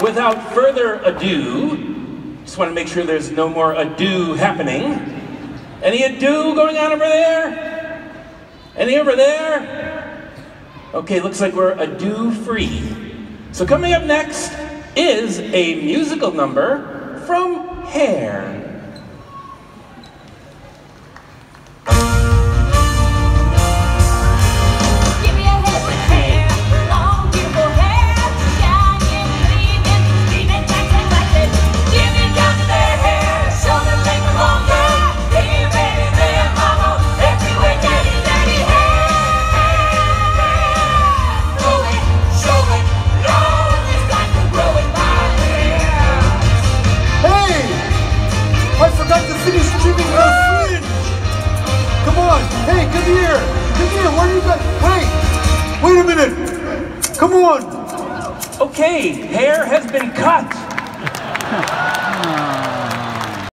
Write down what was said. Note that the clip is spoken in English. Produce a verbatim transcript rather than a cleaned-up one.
without further ado, just want to make sure there's no more ado happening. Any ado going on over there? Any over there? Okay, looks like we're ado free. So coming up next is a musical number from Hair. Hey, come here! Come here! Where are you going? Wait! Wait a minute! Come on! Okay, Hair has been cut.